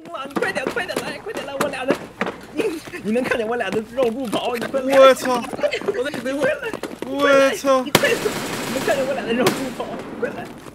了，你快点来，我俩的，你能看见我俩的绕路跑？你快来！ 我操！ 我在你背后， 我操！ 你快走！你能看见我俩的绕路跑？快来！